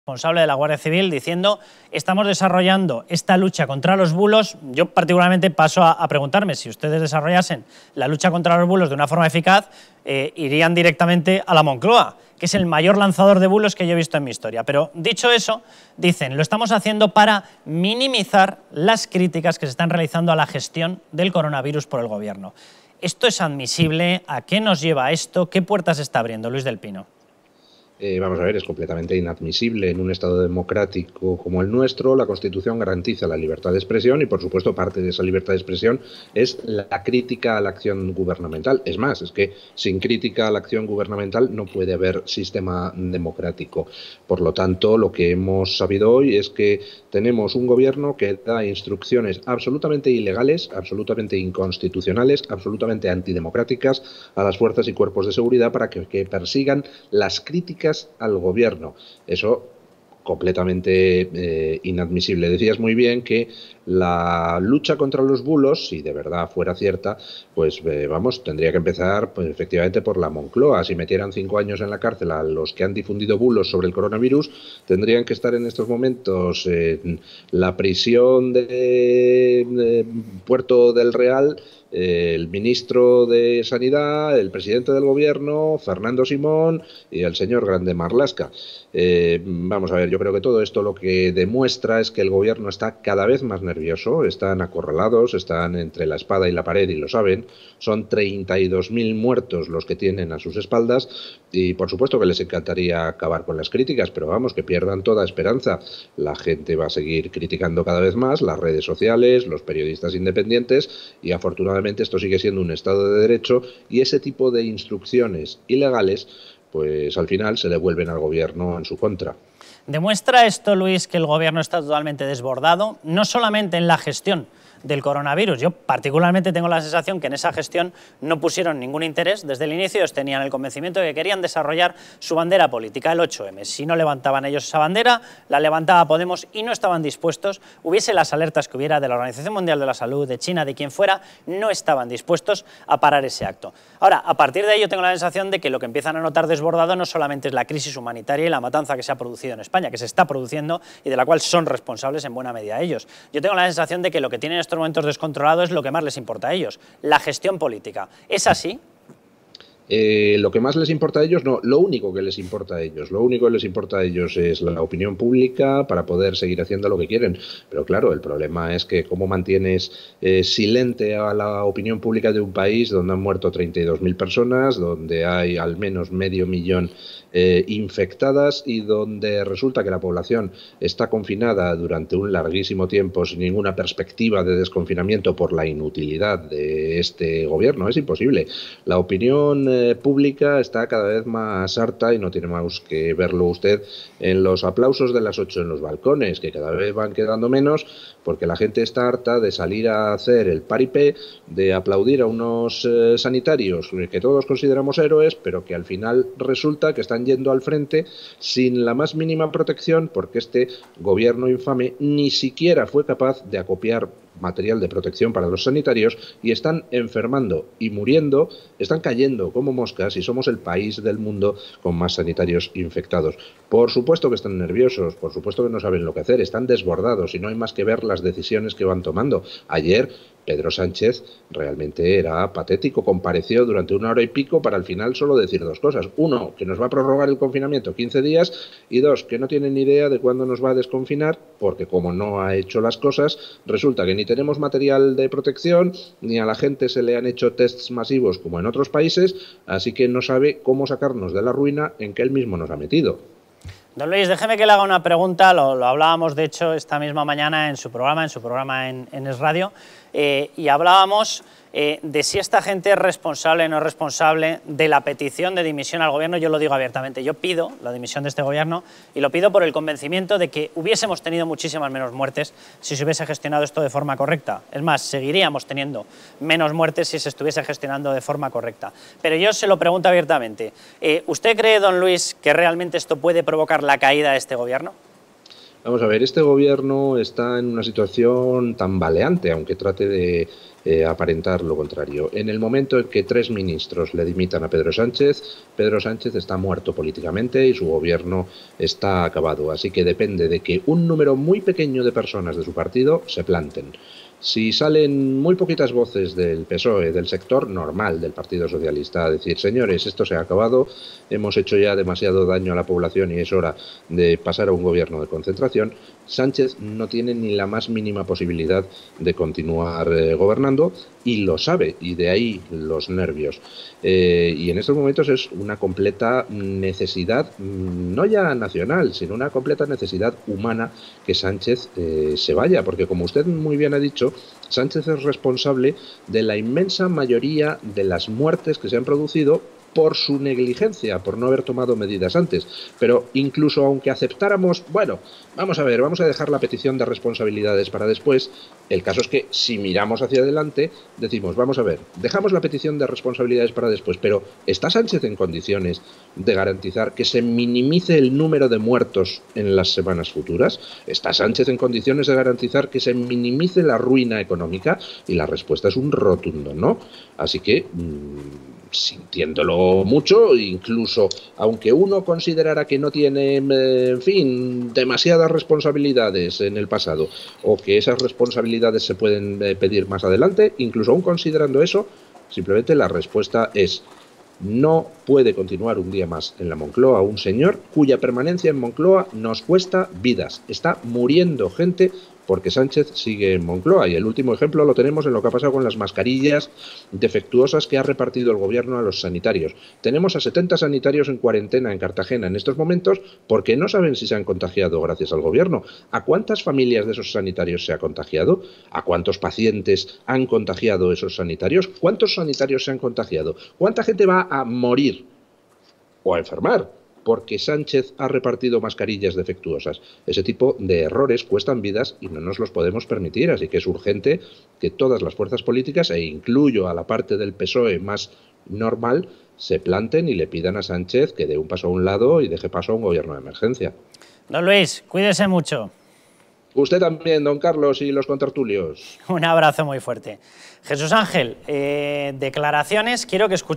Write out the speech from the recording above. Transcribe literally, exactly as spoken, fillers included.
Responsable de la Guardia Civil diciendo estamos desarrollando esta lucha contra los bulos. Yo particularmente paso a, a preguntarme si ustedes desarrollasen la lucha contra los bulos de una forma eficaz, eh, irían directamente a la Moncloa, que es el mayor lanzador de bulos que yo he visto en mi historia. Pero dicho eso, dicen, lo estamos haciendo para minimizar las críticas que se están realizando a la gestión del coronavirus por el gobierno. ¿Esto es admisible? ¿A qué nos lleva esto? ¿Qué puertas está abriendo Luis del Pino? Eh, vamos a ver, es completamente inadmisible. En un Estado democrático como el nuestro, la Constitución garantiza la libertad de expresión y, por supuesto, parte de esa libertad de expresión es la crítica a la acción gubernamental. Es más, es que sin crítica a la acción gubernamental no puede haber sistema democrático. Por lo tanto, lo que hemos sabido hoy es que tenemos un gobierno que da instrucciones absolutamente ilegales, absolutamente inconstitucionales, absolutamente antidemocráticas a las fuerzas y cuerpos de seguridad para que, que persigan las críticas al gobierno. Eso completamente eh, inadmisible. Decías muy bien que la lucha contra los bulos, si de verdad fuera cierta, pues eh, vamos, tendría que empezar pues, efectivamente por la Moncloa. Si metieran cinco años en la cárcel a los que han difundido bulos sobre el coronavirus, tendrían que estar en estos momentos en la prisión de, de Puerto del Real el ministro de Sanidad, el presidente del gobierno, Fernando Simón y el señor Grande Marlaska. Eh, vamos a ver, yo creo que todo esto lo que demuestra es que el gobierno está cada vez más nervioso, están acorralados, están entre la espada y la pared y lo saben, son treinta y dos mil muertos los que tienen a sus espaldas y por supuesto que les encantaría acabar con las críticas, pero vamos, que pierdan toda esperanza. La gente va a seguir criticando cada vez más, las redes sociales, los periodistas independientes y afortunadamente esto sigue siendo un Estado de Derecho y ese tipo de instrucciones ilegales pues al final se devuelven al gobierno en su contra. ¿Demuestra esto, Luis, que el gobierno está totalmente desbordado, no solamente en la gestión del coronavirus? Yo particularmente tengo la sensación que en esa gestión no pusieron ningún interés. Desde el inicio ellos tenían el convencimiento de que querían desarrollar su bandera política, el ocho eme. Si no levantaban ellos esa bandera, la levantaba Podemos y no estaban dispuestos, hubiese las alertas que hubiera de la Organización Mundial de la Salud, de China, de quien fuera, no estaban dispuestos a parar ese acto. Ahora, a partir de ahí yo tengo la sensación de que lo que empiezan a notar desbordado no solamente es la crisis humanitaria y la matanza que se ha producido en España, que se está produciendo y de la cual son responsables en buena medida ellos. Yo tengo la sensación de que lo que tienen estos momentos descontrolados es lo que más les importa a ellos, la gestión política. ¿Es así? Eh, lo que más les importa a ellos, no, lo único que les importa a ellos, lo único que les importa a ellos es la opinión pública para poder seguir haciendo lo que quieren. Pero claro, el problema es que cómo mantienes eh, silente a la opinión pública de un país donde han muerto treinta y dos mil personas, donde hay al menos medio millón eh, infectadas y donde resulta que la población está confinada durante un larguísimo tiempo sin ninguna perspectiva de desconfinamiento por la inutilidad de este gobierno. Es imposible. La opinión eh, pública está cada vez más harta y no tiene más que verlo usted en los aplausos de las ocho en los balcones, que cada vez van quedando menos porque la gente está harta de salir a hacer el paripé, de aplaudir a unos eh, sanitarios que todos consideramos héroes, pero que al final resulta que están yendo al frente sin la más mínima protección porque este gobierno infame ni siquiera fue capaz de acopiar material de protección para los sanitarios y están enfermando y muriendo, están cayendo como moscas y somos el país del mundo con más sanitarios infectados. Por supuesto que están nerviosos, por supuesto que no saben lo que hacer, están desbordados y no hay más que ver las decisiones que van tomando. Ayer Pedro Sánchez realmente era patético, compareció durante una hora y pico para al final solo decir dos cosas. Uno, que nos va a prorrogar el confinamiento quince días y dos, que no tiene ni idea de cuándo nos va a desconfinar porque como no ha hecho las cosas, resulta que ni tenemos material de protección, ni a la gente se le han hecho tests masivos como en otros países, así que no sabe cómo sacarnos de la ruina en que él mismo nos ha metido. Don Luis, déjeme que le haga una pregunta, lo, lo hablábamos de hecho esta misma mañana en su programa, en su programa en, en Es Radio, eh, y hablábamos eh, de si esta gente es responsable o no es responsable de la petición de dimisión al gobierno. Yo lo digo abiertamente, yo pido la dimisión de este gobierno y lo pido por el convencimiento de que hubiésemos tenido muchísimas menos muertes si se hubiese gestionado esto de forma correcta. Es más, seguiríamos teniendo menos muertes si se estuviese gestionando de forma correcta. Pero yo se lo pregunto abiertamente, eh, ¿usted cree, don Luis, que realmente esto puede provocar la caída de este gobierno? Vamos a ver, este gobierno está en una situación tambaleante, aunque trate de eh, aparentar lo contrario. En el momento en que tres ministros le dimitan a Pedro Sánchez, Pedro Sánchez está muerto políticamente y su gobierno está acabado. Así que depende de que un número muy pequeño de personas de su partido se planten. Si salen muy poquitas voces del P S O E, del sector normal del Partido Socialista, a decir, señores, esto se ha acabado, hemos hecho ya demasiado daño a la población y es hora de pasar a un gobierno de concentración, Sánchez no tiene ni la más mínima posibilidad de continuar eh, gobernando y lo sabe, y de ahí los nervios. Eh, y en estos momentos es una completa necesidad, no ya nacional, sino una completa necesidad humana que Sánchez eh, se vaya, porque como usted muy bien ha dicho, Sánchez es responsable de la inmensa mayoría de las muertes que se han producido por su negligencia, por no haber tomado medidas antes. Pero incluso aunque aceptáramos, bueno, vamos a ver, vamos a dejar la petición de responsabilidades para después, el caso es que si miramos hacia adelante, decimos, vamos a ver, dejamos la petición de responsabilidades para después, pero ¿está Sánchez en condiciones de garantizar que se minimice el número de muertos en las semanas futuras? ¿Está Sánchez en condiciones de garantizar que se minimice la ruina económica? Y la respuesta es un rotundo no. Así que, mmm, sintiéndolo mucho, incluso aunque uno considerara que no tiene, en fin, demasiadas responsabilidades en el pasado o que esas responsabilidades se pueden pedir más adelante, incluso aún considerando eso, simplemente la respuesta es: no puede continuar un día más en la Moncloa un señor cuya permanencia en Moncloa nos cuesta vidas. Está muriendo gente porque Sánchez sigue en Moncloa, y el último ejemplo lo tenemos en lo que ha pasado con las mascarillas defectuosas que ha repartido el gobierno a los sanitarios. Tenemos a setenta sanitarios en cuarentena en Cartagena en estos momentos porque no saben si se han contagiado gracias al gobierno. ¿A cuántas familias de esos sanitarios se ha contagiado? ¿A cuántos pacientes han contagiado esos sanitarios? ¿Cuántos sanitarios se han contagiado? ¿Cuánta gente va a morir o a enfermar porque Sánchez ha repartido mascarillas defectuosas? Ese tipo de errores cuestan vidas y no nos los podemos permitir, así que es urgente que todas las fuerzas políticas, e incluyo a la parte del P S O E más normal, se planten y le pidan a Sánchez que dé un paso a un lado y deje paso a un gobierno de emergencia. Don Luis, cuídese mucho. Usted también, don Carlos, y los contertulios. Un abrazo muy fuerte. Jesús Ángel, eh, declaraciones, quiero que escuche.